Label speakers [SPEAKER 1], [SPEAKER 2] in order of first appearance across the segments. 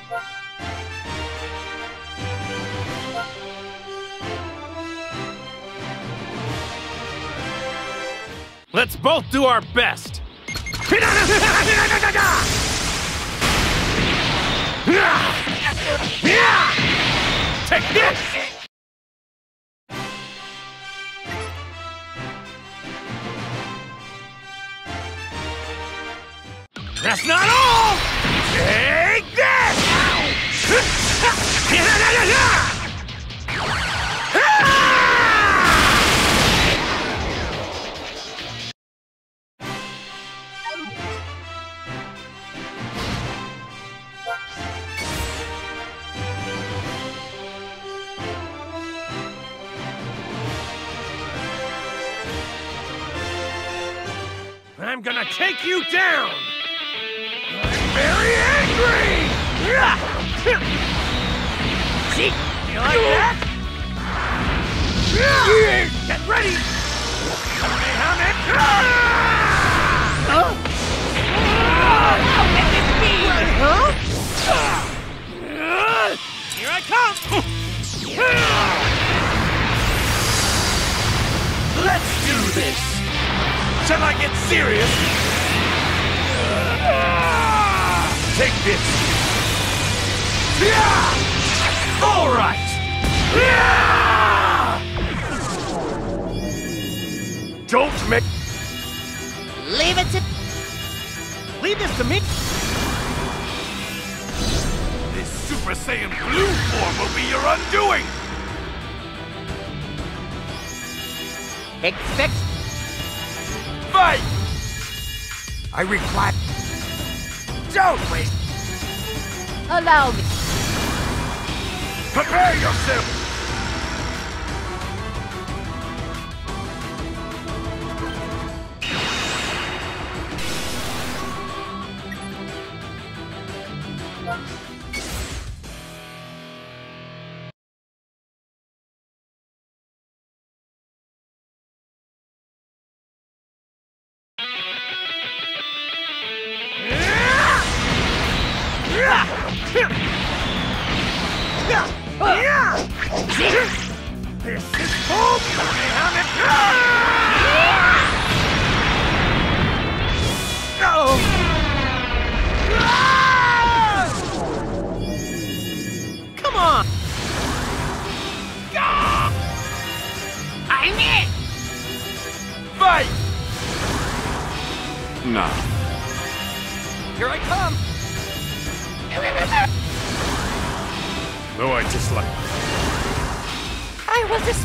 [SPEAKER 1] Let's both do our best! Take this! That's not all! Take this! I'm gonna take you down! I'm very angry! See? You like that? Get ready! Here I come! Let's do this! Shall I get serious? Take this! All right! Don't make...
[SPEAKER 2] Leave it to...
[SPEAKER 1] Leave this to me! This Super Saiyan Blue form will be your undoing!
[SPEAKER 2] Expect...
[SPEAKER 1] Fight!
[SPEAKER 3] I require... Don't wait!
[SPEAKER 2] Allow me.
[SPEAKER 1] Prepare yourself! This is full Come on!
[SPEAKER 2] I'm in!
[SPEAKER 1] Fight! No.
[SPEAKER 2] Here I come!
[SPEAKER 1] No, I just like...
[SPEAKER 2] I will just...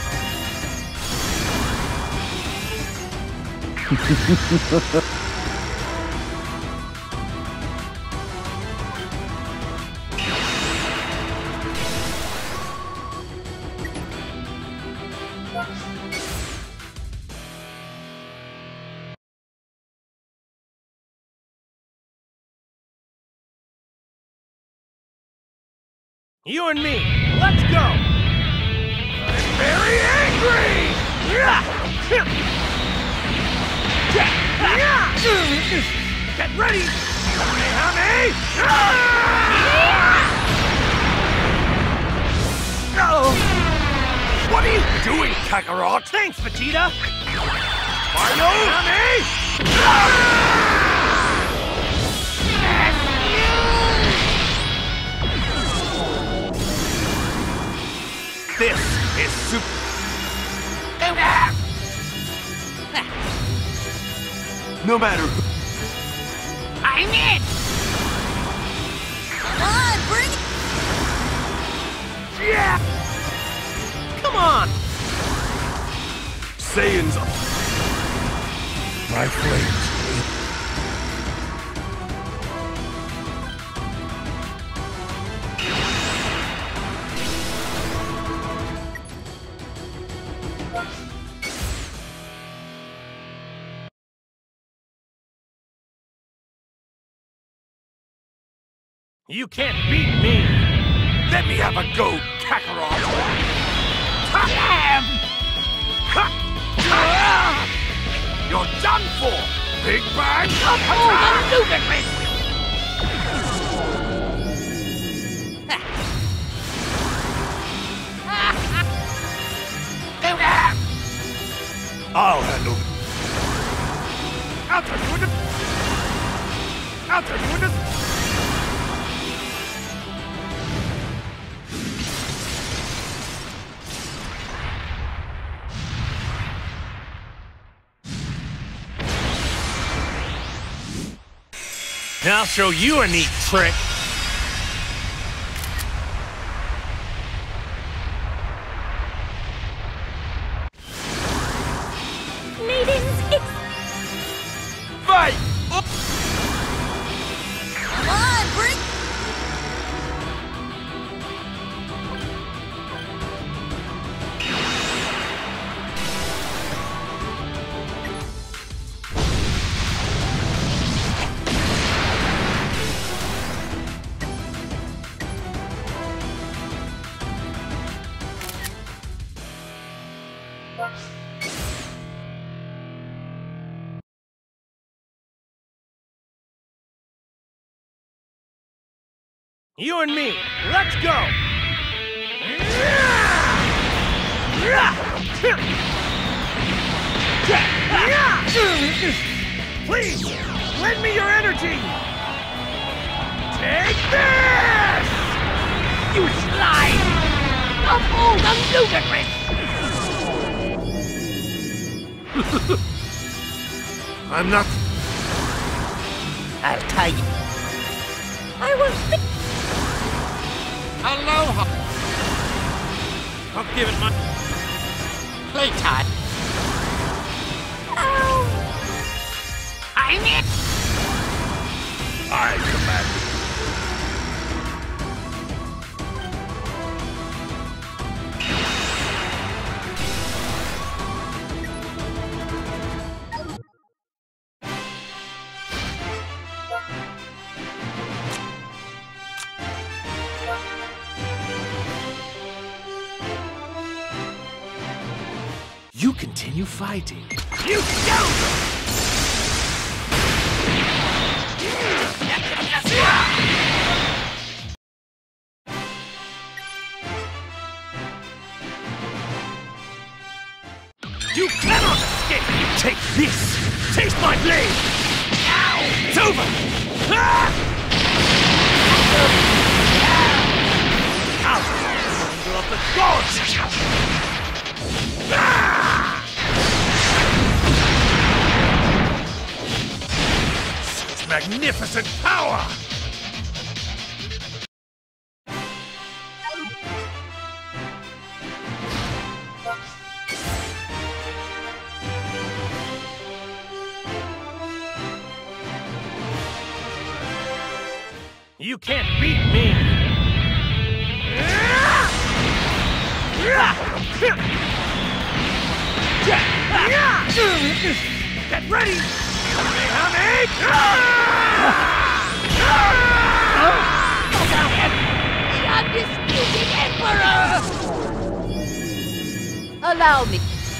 [SPEAKER 1] You and me, let's go! I'm very angry! Get ready! What are you doing, Kakarot? Thanks, Vegeta! This is super... No matter who...
[SPEAKER 2] I'm in! Come on, bring it!
[SPEAKER 1] Yeah! Come on! Saiyans... My flames... You can't beat me! Let me have a go, Kakarot!
[SPEAKER 2] Damn!
[SPEAKER 1] You're done for! Big Bang!
[SPEAKER 2] Oh, the
[SPEAKER 1] I'll show you a neat trick.
[SPEAKER 2] Maidens,
[SPEAKER 1] Fight!
[SPEAKER 2] come on, Brink!
[SPEAKER 1] You and me, let's go! Please, lend me your energy! Take this!
[SPEAKER 2] You slime! Of all the ludicrous!
[SPEAKER 3] I'm not...
[SPEAKER 2] I'll tie you. I will Aloha!
[SPEAKER 1] I'll give it my...
[SPEAKER 2] Playtime. Ow! I'm it!
[SPEAKER 3] I command
[SPEAKER 1] You continue fighting.
[SPEAKER 3] you. Go!
[SPEAKER 1] You cannot escape! Take this! Taste my blade! Ow! It's over! Ah! Out! Thunder of the gods! Ah! Such magnificent power! You can't beat me! Get ready!
[SPEAKER 2] The undisputed Emperor! Allow me.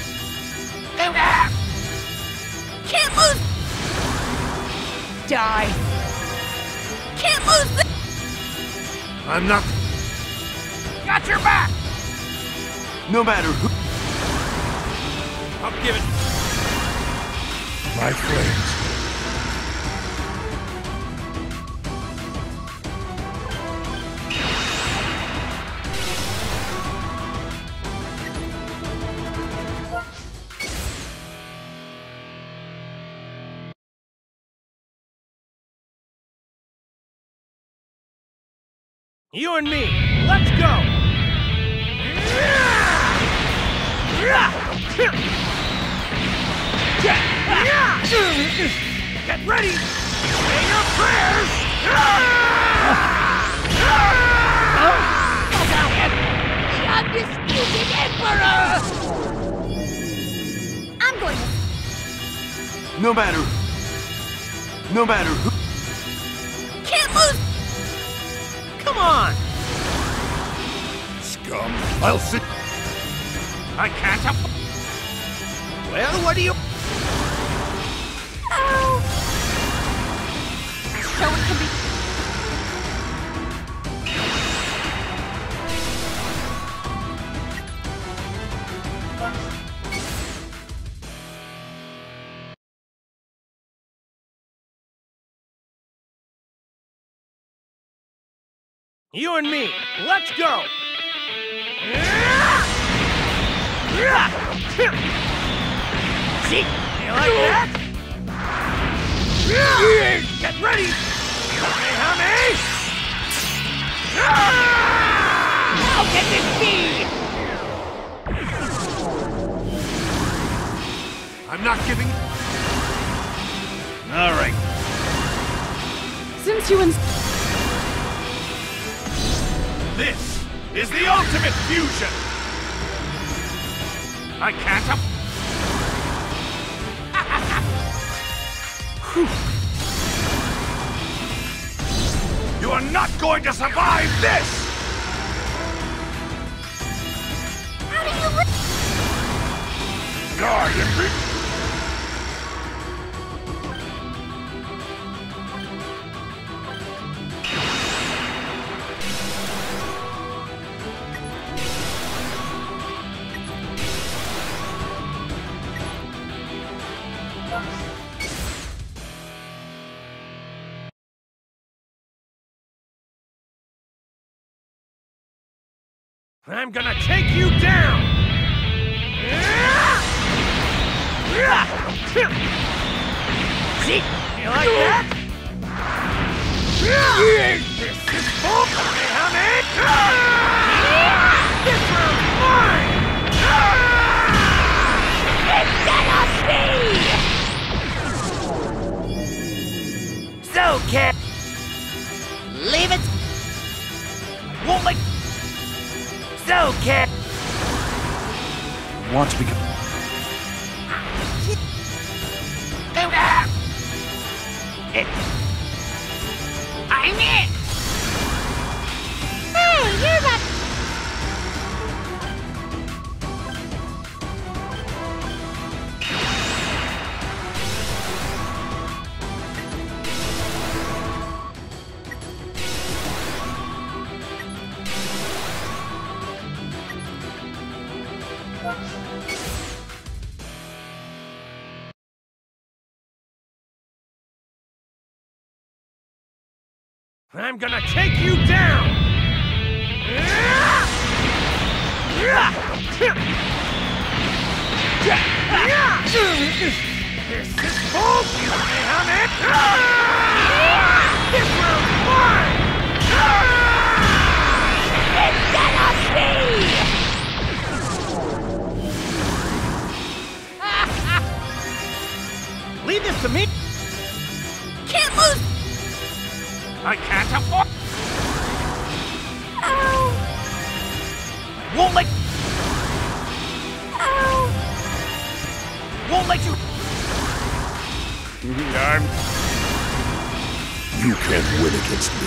[SPEAKER 2] Can't lose! Die! Can't lose this!
[SPEAKER 3] I'm not...
[SPEAKER 2] Got your back!
[SPEAKER 3] No matter who...
[SPEAKER 1] I'll give it...
[SPEAKER 3] My flames.
[SPEAKER 1] You and me, let's go! Get ready! Say your prayers!
[SPEAKER 2] The undisputed Emperor! I'm going to...
[SPEAKER 3] No matter who...
[SPEAKER 2] Can't lose!
[SPEAKER 1] Come on!
[SPEAKER 3] Scum. I'll see...
[SPEAKER 1] I can't up... Well, what do you...
[SPEAKER 2] Ow! So it can be...
[SPEAKER 1] You and me, let's go! See? You like that? Get ready! Kamehameha!
[SPEAKER 2] How can this be?
[SPEAKER 3] I'm not giving.
[SPEAKER 1] All right.
[SPEAKER 4] Since you
[SPEAKER 3] This is the ultimate fusion.
[SPEAKER 1] I can't up.
[SPEAKER 3] You are not going to survive this.
[SPEAKER 2] How do you live?
[SPEAKER 3] Die, Yippee.
[SPEAKER 1] I'm gonna take you down! See? You like that? This is full Kamehameha! This round's mine!
[SPEAKER 2] It cannot be! So, Cat. Leave it. Won't let. So, Cat.
[SPEAKER 3] Want to become.
[SPEAKER 2] I'm it! Hey, you're about...
[SPEAKER 1] I'm gonna take you down! This is full Kamehameha! This round's mine!
[SPEAKER 2] It cannot be!
[SPEAKER 1] Leave this to me!
[SPEAKER 2] Can't lose!
[SPEAKER 1] I can't afford...
[SPEAKER 2] Ow!
[SPEAKER 1] Won't let...
[SPEAKER 2] Ow!
[SPEAKER 1] Won't let you...
[SPEAKER 3] You can't win against me.